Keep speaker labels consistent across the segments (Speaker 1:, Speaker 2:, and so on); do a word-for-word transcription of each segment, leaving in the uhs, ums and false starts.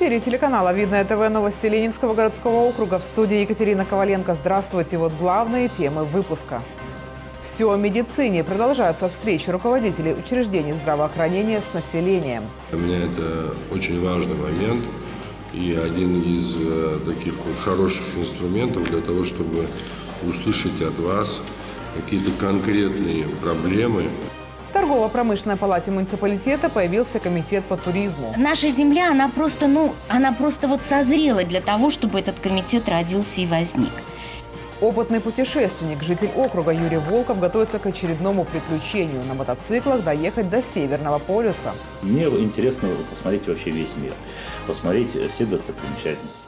Speaker 1: эфире телеканала «Видное ТВ» новости Ленинского городского округа. В студии Екатерина Коваленко. Здравствуйте. Вот главные темы выпуска. Все о медицине. Продолжаются встречи руководителей учреждений здравоохранения с населением.
Speaker 2: Для меня это очень важный момент и один из э, таких вот хороших инструментов для того, чтобы услышать от вас какие-то конкретные проблемы.
Speaker 1: В торгово-промышленной палате муниципалитета появился комитет по туризму.
Speaker 3: Наша земля, она просто, ну, она просто вот созрела для того, чтобы этот комитет родился и возник.
Speaker 1: Опытный путешественник, житель округа Юрий Волков готовится к очередному приключению. На мотоциклах доехать до Северного полюса.
Speaker 4: Мне интересно посмотреть вообще весь мир, посмотреть все достопримечательности.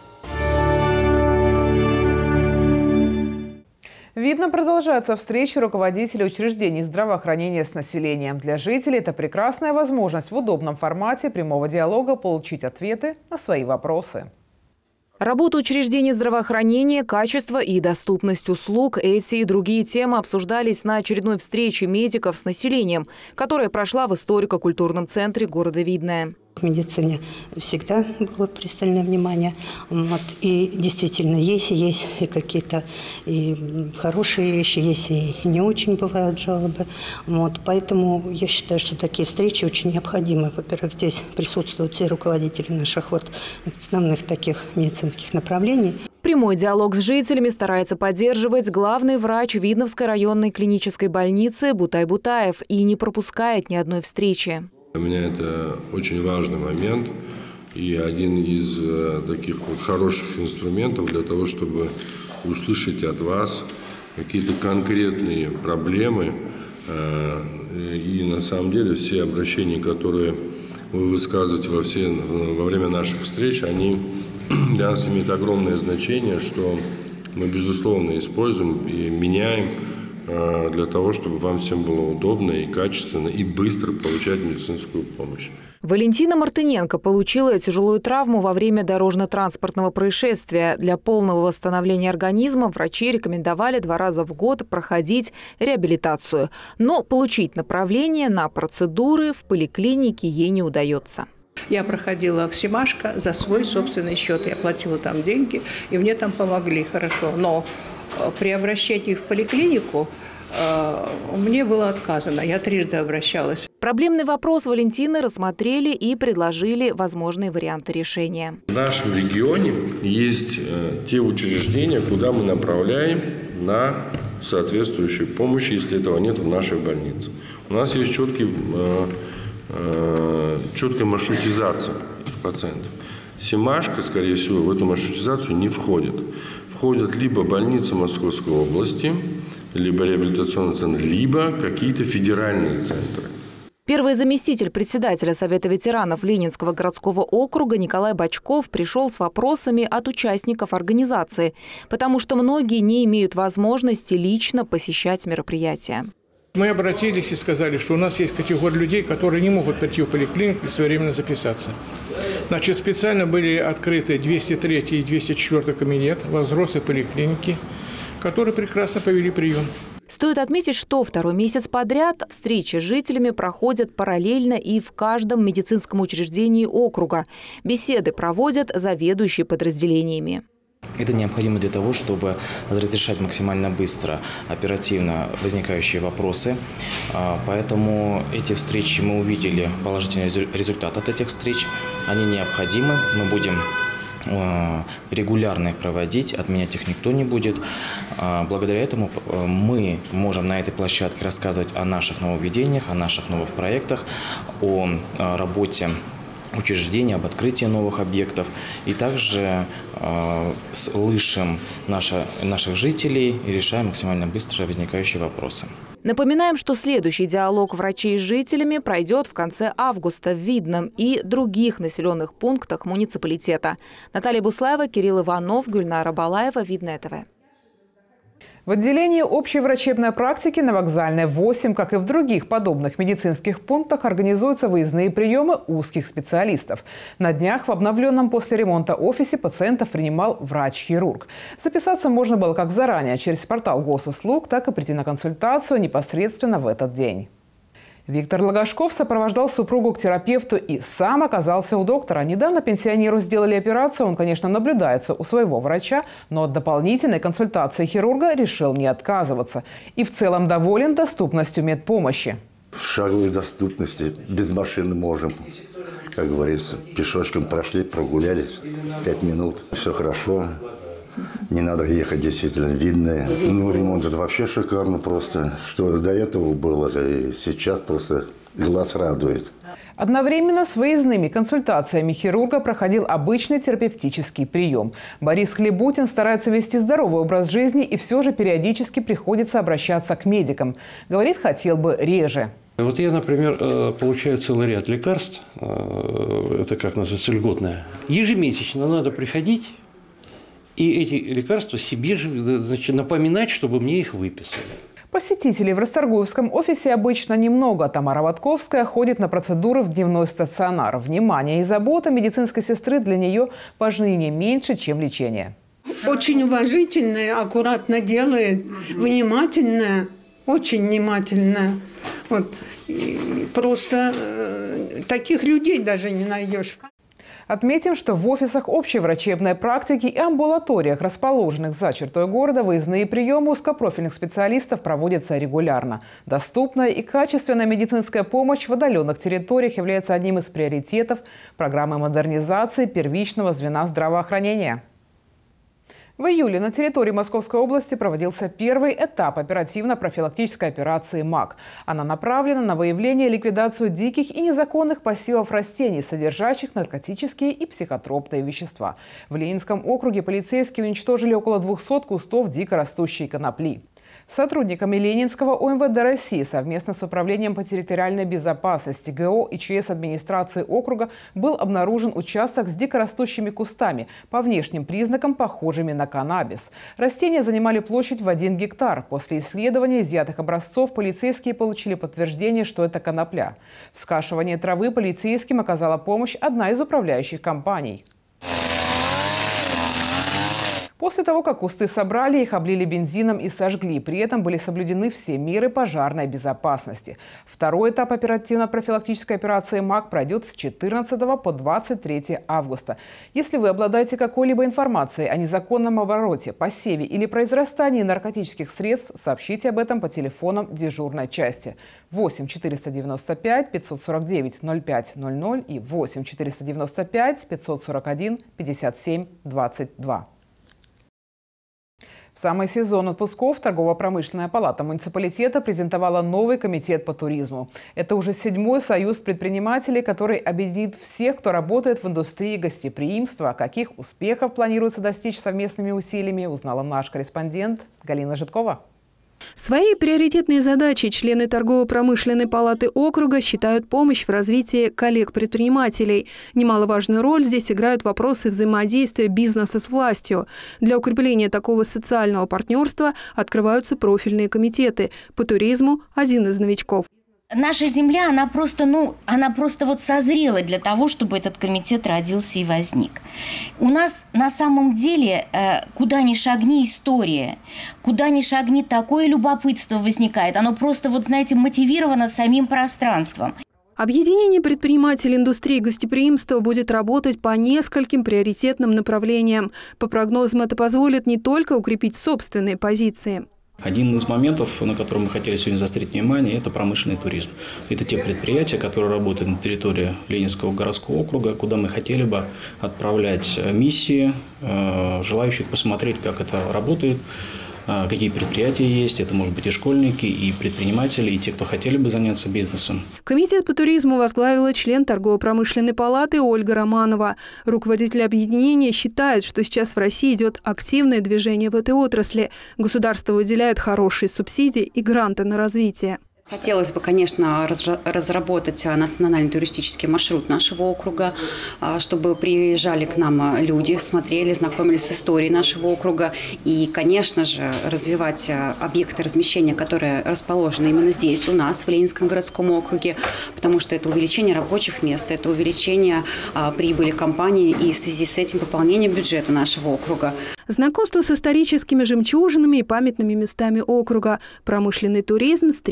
Speaker 1: Видно, продолжаются встречи руководителей учреждений здравоохранения с населением. Для жителей это прекрасная возможность в удобном формате прямого диалога получить ответы на свои вопросы.
Speaker 5: Работа учреждений здравоохранения, качество и доступность услуг – эти и другие темы обсуждались на очередной встрече медиков с населением, которая прошла в историко-культурном центре города Видное.
Speaker 6: К медицине всегда было пристальное внимание. Вот. И действительно, есть и есть и какие-то и хорошие вещи, есть и не очень бывают жалобы. Вот. Поэтому я считаю, что такие встречи очень необходимы. Во-первых, здесь присутствуют все руководители наших вот основных таких медицинских направлений.
Speaker 5: Прямой диалог с жителями старается поддерживать главный врач Видновской районной клинической больницы Бутай Бутаев и не пропускает ни одной встречи.
Speaker 2: Для меня это очень важный момент и один из э, таких вот хороших инструментов для того, чтобы услышать от вас какие-то конкретные проблемы. Э, и на самом деле все обращения, которые вы высказываете во, все, во время наших встреч, они для нас имеют огромное значение, что мы, безусловно, используем и меняем для того, чтобы вам всем было удобно и качественно, и быстро получать медицинскую помощь.
Speaker 5: Валентина Мартыненко получила тяжелую травму во время дорожно-транспортного происшествия. Для полного восстановления организма врачи рекомендовали два раза в год проходить реабилитацию. Но получить направление на процедуры в поликлинике ей не удается.
Speaker 7: Я проходила в Семашко за свой собственный счет. Я платила там деньги, и мне там помогли хорошо. Но при обращении в поликлинику э, мне было отказано. Я трижды обращалась.
Speaker 5: Проблемный вопрос Валентины рассмотрели и предложили возможные варианты решения.
Speaker 2: В нашем регионе есть э, те учреждения, куда мы направляем на соответствующую помощь, если этого нет в нашей больнице. У нас есть четкий, э, э, четкая маршрутизация пациентов. Семашко, скорее всего, в эту маршрутизацию не входит. Входят либо больницы Московской области, либо реабилитационный центр, либо какие-то федеральные центры.
Speaker 5: Первый заместитель председателя Совета ветеранов Ленинского городского округа Николай Бочков пришел с вопросами от участников организации, потому что многие не имеют возможности лично посещать мероприятия.
Speaker 8: Мы обратились и сказали, что у нас есть категория людей, которые не могут прийти в поликлинику и своевременно записаться. Значит, специально были открыты двести третий и двести четвёртый кабинет во взрослой поликлинике, которые прекрасно повели прием.
Speaker 5: Стоит отметить, что второй месяц подряд встречи с жителями проходят параллельно и в каждом медицинском учреждении округа. Беседы проводят заведующие подразделениями.
Speaker 9: Это необходимо для того, чтобы разрешать максимально быстро, оперативно возникающие вопросы. Поэтому эти встречи мы увидели положительный результат от этих встреч. Они необходимы. Мы будем регулярно их проводить, отменять их никто не будет. Благодаря этому мы можем на этой площадке рассказывать о наших нововведениях, о наших новых проектах, о работе учреждений, об открытии новых объектов. И также э, слышим наши, наших жителей и решаем максимально быстро возникающие вопросы.
Speaker 5: Напоминаем, что следующий диалог врачей с жителями пройдет в конце августа в Видном и других населенных пунктах муниципалитета. Наталья Буслаева, Кирилл Иванов, Гульнара Балаева, Видное ТВ.
Speaker 1: В отделении общей врачебной практики на Вокзальной восемь, как и в других подобных медицинских пунктах, организуются выездные приемы узких специалистов. На днях в обновленном после ремонта офисе пациентов принимал врач-хирург. Записаться можно было как заранее через портал госуслуг, так и прийти на консультацию непосредственно в этот день. Виктор Лагашков сопровождал супругу к терапевту и сам оказался у доктора. Недавно пенсионеру сделали операцию. Он, конечно, наблюдается у своего врача, но от дополнительной консультации хирурга решил не отказываться. И в целом доволен доступностью медпомощи.
Speaker 10: В шаговой доступности без машины можем. Как говорится, пешочком прошли, прогулялись, пять минут. Все хорошо. Не надо ехать, действительно, видно. Ну, ремонт это вообще шикарно просто. Что до этого было, и сейчас просто глаз радует.
Speaker 1: Одновременно с выездными консультациями хирурга проходил обычный терапевтический прием. Борис Хлебутин старается вести здоровый образ жизни и все же периодически приходится обращаться к медикам. Говорит, хотел бы реже.
Speaker 11: Вот я, например, получаю целый ряд лекарств, это как называется, льготное. Ежемесячно надо приходить и эти лекарства себе же, значит, напоминать, чтобы мне их выписали.
Speaker 1: Посетителей в Расторгуевском офисе обычно немного. Тамара Ватковская ходит на процедуры в дневной стационар. Внимание и забота медицинской сестры для нее важны не меньше, чем лечение.
Speaker 12: Очень уважительная, аккуратно делает, внимательная, очень внимательная. Вот. И просто э, таких людей даже не найдешь.
Speaker 1: Отметим, что в офисах общей врачебной практики и амбулаториях, расположенных за чертой города, выездные приемы узкопрофильных специалистов проводятся регулярно. Доступная и качественная медицинская помощь в отдаленных территориях является одним из приоритетов программы модернизации первичного звена здравоохранения. В июле на территории Московской области проводился первый этап оперативно-профилактической операции МАК. Она направлена на выявление и ликвидацию диких и незаконных посевов растений, содержащих наркотические и психотропные вещества. В Ленинском округе полицейские уничтожили около двухсот кустов дикорастущей конопли. Сотрудниками Ленинского о эм вэ дэ России совместно с Управлением по территориальной безопасности гэ о и че эс администрации округа был обнаружен участок с дикорастущими кустами, по внешним признакам похожими на каннабис. Растения занимали площадь в один гектар. После исследования изъятых образцов полицейские получили подтверждение, что это конопля. В скашивании травы полицейским оказала помощь одна из управляющих компаний. После того, как кусты собрали, их облили бензином и сожгли. При этом были соблюдены все меры пожарной безопасности. Второй этап оперативно-профилактической операции МАК пройдет с четырнадцатого по двадцать третье августа. Если вы обладаете какой-либо информацией о незаконном обороте, посеве или произрастании наркотических средств, сообщите об этом по телефонам дежурной части восемь четыреста девяносто пять пятьсот сорок девять ноль пять ноль ноль и восемь четыреста девяносто пять пятьсот сорок один пятьдесят семь двадцать два. В самый сезон отпусков Торгово-промышленная палата муниципалитета презентовала новый комитет по туризму. Это уже седьмой союз предпринимателей, который объединит всех, кто работает в индустрии гостеприимства. Каких успехов планируется достичь совместными усилиями, узнала наш корреспондент Галина Житкова.
Speaker 13: Своей приоритетной задачей члены Торгово-промышленной палаты округа считают помощь в развитии коллег-предпринимателей. Немаловажную роль здесь играют вопросы взаимодействия бизнеса с властью. Для укрепления такого социального партнерства открываются профильные комитеты. По туризму один из новичков.
Speaker 3: Наша земля, она просто, ну, она просто вот созрела для того, чтобы этот комитет родился и возник. У нас на самом деле, куда ни шагни история, куда ни шагни такое любопытство возникает. Оно просто, вот знаете, мотивировано самим пространством.
Speaker 13: Объединение предпринимателей индустрии гостеприимства будет работать по нескольким приоритетным направлениям. По прогнозам, это позволит не только укрепить собственные позиции.
Speaker 14: Один из моментов, на который мы хотели сегодня заострить внимание, это промышленный туризм. Это те предприятия, которые работают на территории Ленинского городского округа, куда мы хотели бы отправлять миссии, желающих посмотреть, как это работает, какие предприятия есть. Это, может быть, и школьники, и предприниматели, и те, кто хотели бы заняться бизнесом.
Speaker 13: Комитет по туризму возглавила член Торгово-промышленной палаты Ольга Романова. Руководитель объединения считает, что сейчас в России идет активное движение в этой отрасли. Государство выделяет хорошие субсидии и гранты на развитие.
Speaker 15: Хотелось бы, конечно, разработать национальный туристический маршрут нашего округа, чтобы приезжали к нам люди, смотрели, знакомились с историей нашего округа. И, конечно же, развивать объекты размещения, которые расположены именно здесь, у нас, в Ленинском городском округе, потому что это увеличение рабочих мест, это увеличение прибыли компании и в связи с этим пополнение бюджета нашего округа.
Speaker 13: Знакомство с историческими жемчужинами и памятными местами округа, промышленный туризм, встречи с интересными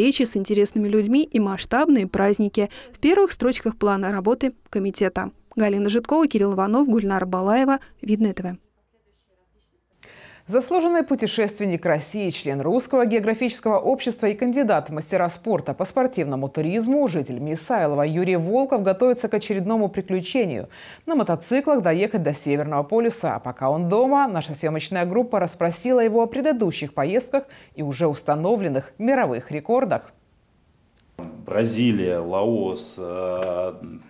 Speaker 13: интересными людьми и масштабные праздники в первых строчках плана работы комитета. Галина Житкова, Кирилл Иванов, Гульнара Балаева. Видное ТВ.
Speaker 1: Заслуженный путешественник России, член Русского географического общества и кандидат в мастера спорта по спортивному туризму, житель Мисайлова Юрий Волков готовится к очередному приключению. На мотоциклах доехать до Северного полюса. А пока он дома, наша съемочная группа расспросила его о предыдущих поездках и уже установленных мировых рекордах.
Speaker 4: Бразилия, Лаос, э,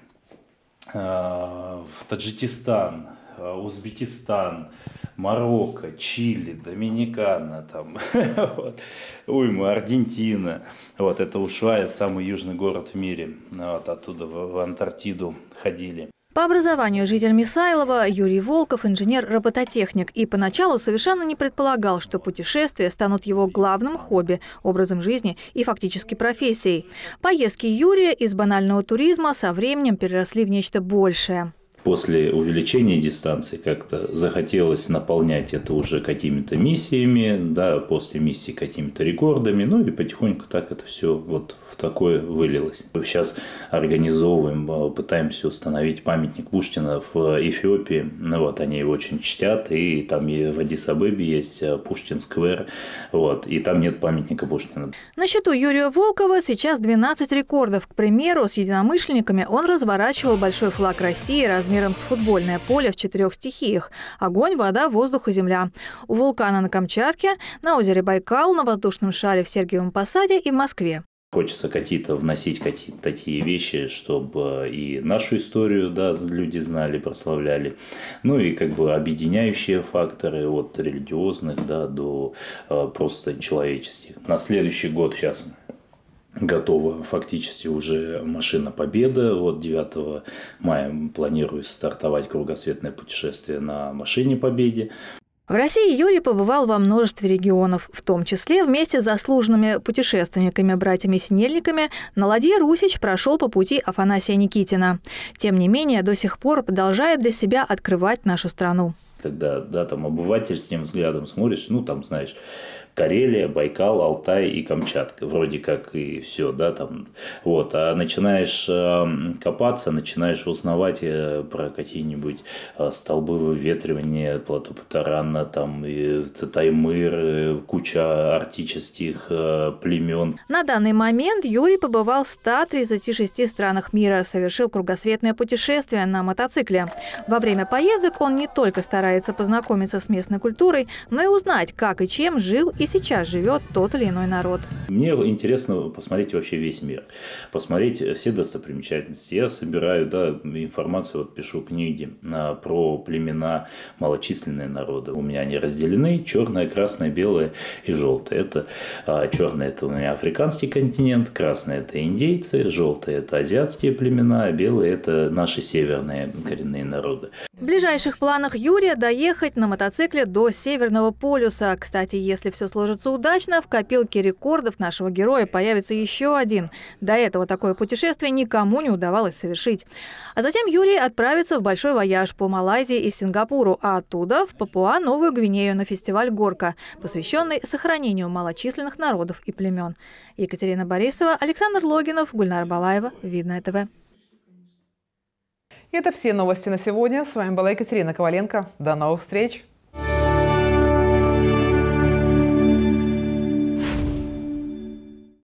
Speaker 4: э, Таджикистан, Узбекистан, Марокко, Чили, Доминикана, там, вот, уйма, Аргентина. Вот, это Ушуая, самый южный город в мире. Вот, оттуда в, в Антарктиду ходили.
Speaker 16: По образованию житель Мисайлова Юрий Волков – инженер-робототехник. И поначалу совершенно не предполагал, что путешествия станут его главным хобби, образом жизни и фактически профессией. Поездки Юрия из банального туризма со временем переросли в нечто большее.
Speaker 4: После увеличения дистанции как-то захотелось наполнять это уже какими-то миссиями, да, после миссии какими-то рекордами, ну и потихоньку так это все вот в такое вылилось. Сейчас организовываем, пытаемся установить памятник Пушкина в Эфиопии, ну, вот, они его очень чтят, и там и в Аддис-Абебе есть Пушкин-сквер, вот, и там нет памятника Пушкина.
Speaker 16: На счету Юрия Волкова сейчас двенадцать рекордов. К примеру, с единомышленниками он разворачивал большой флаг России размером с футбольное поле в четырех стихиях – огонь, вода, воздух и земля. У вулкана на Камчатке, на озере Байкал, на воздушном шаре в Сергиевом Посаде и в Москве.
Speaker 4: Хочется какие-то вносить какие-то такие вещи, чтобы и нашу историю, да, люди знали, прославляли. Ну и как бы объединяющие факторы от религиозных, да, до э, просто человеческих. На следующий год сейчас готова фактически уже машина Победа. Вот девятого мая планирую стартовать кругосветное путешествие на машине Победе.
Speaker 16: В России Юрий побывал во множестве регионов, в том числе вместе с заслуженными путешественниками, братьями-синельниками, на ладье «Русич» прошел по пути Афанасия Никитина. Тем не менее, до сих пор продолжает для себя открывать нашу страну.
Speaker 4: Когда, да, там обывательским взглядом смотришь, ну, там, знаешь, Карелия, Байкал, Алтай и Камчатка. Вроде как и все, да, там. Вот. А начинаешь э, копаться, начинаешь узнавать э, про какие-нибудь э, столбы выветривания, плато Патарана, там, и Таймыр, э, куча арктических э, племен.
Speaker 16: На данный момент Юрий побывал в ста тридцати шести странах мира, совершил кругосветное путешествие на мотоцикле. Во время поездок он не только старается познакомиться с местной культурой, но и узнать, как и чем жил и сейчас живет тот или иной народ.
Speaker 4: Мне интересно посмотреть вообще весь мир, посмотреть все достопримечательности. Я собираю, да, информацию, вот пишу книги а, про племена, малочисленные народы. У меня они разделены: черное, красное, белое и желтое. Это а, черное – это у меня африканский континент, красное – это индейцы, желтое – это азиатские племена, а белые – это наши северные коренные народы.
Speaker 16: В ближайших планах Юрия доехать на мотоцикле до Северного полюса. Кстати, если все сложится удачно, в копилке рекордов нашего героя появится еще один. До этого такое путешествие никому не удавалось совершить. А затем Юрий отправится в большой вояж по Малайзии и Сингапуру, а оттуда в Папуа-Новую Гвинею на фестиваль «Горка», посвященный сохранению малочисленных народов и племен. Екатерина Борисова, Александр Логинов, Гульнара Балаева. Видное ТВ.
Speaker 1: И это все новости на сегодня. С вами была Екатерина Коваленко. До новых встреч!